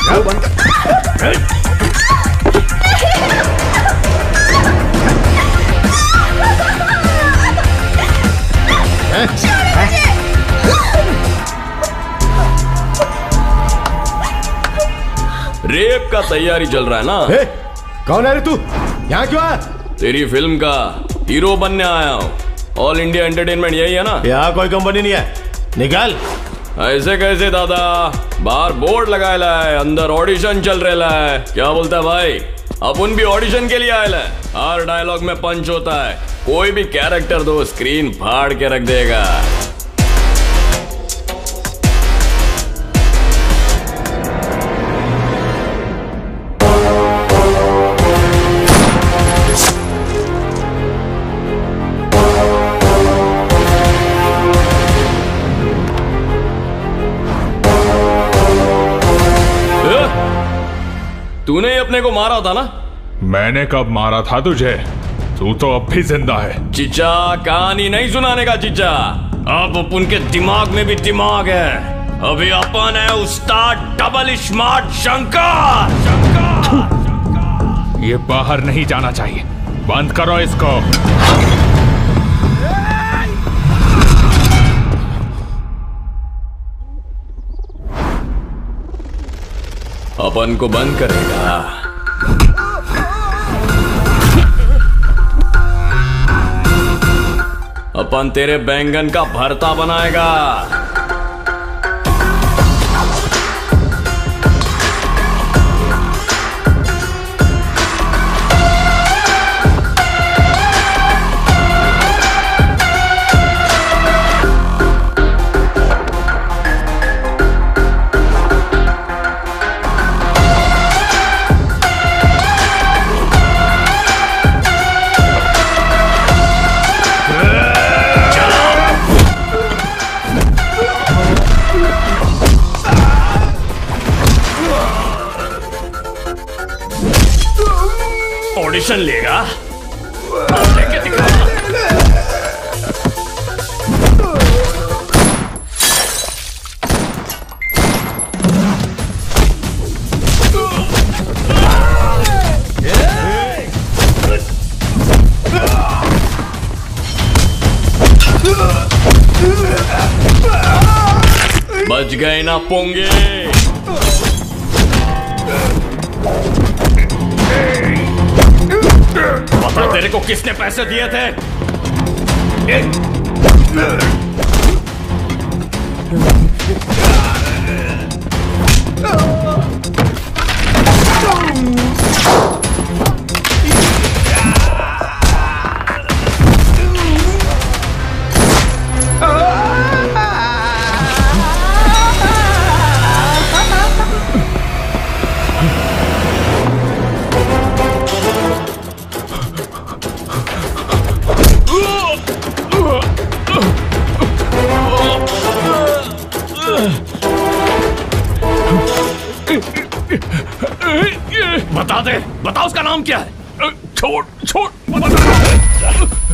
Rape का तैयारी चल रहा है ना? कौन है रे तू? यहाँ क्यों आया? तेरी फिल्म का हीरो बनने आया हूँ। ऑल इंडिया एंटरटेनमेंट यही है ना? यहाँ कोई कंपनी नहीं है, निकाल। ऐसे कैसे दादा? बाहर बोर्ड लगाया है, अंदर ऑडिशन चल रहा है। क्या बोलता है भाई? अपन भी ऑडिशन के लिए आया है। हर डायलॉग में पंच होता है। कोई भी कैरेक्टर दो, स्क्रीन फाड़ के रख देगा। तूने ही अपने को मारा था ना? मैंने कब मारा था तुझे? तू तो अब भी जिंदा है। चिचा, कहानी नहीं सुनाने का चिचा। अब अपन के दिमाग में भी दिमाग है। अभी अपन है उस्ताद डबल स्मार्ट शंकर। ये बाहर नहीं जाना चाहिए। बंद करो इसको। अपन को बंद करेगा। अपन तेरे बैंगन का भरता बनाएगा। ऑडिशन लेगा? लेके दिखा। बच गए ना पोंगे। पता तेरे को किसने पैसे दिए थे? बता दे, बता उसका नाम क्या है? छोड़ छोड़।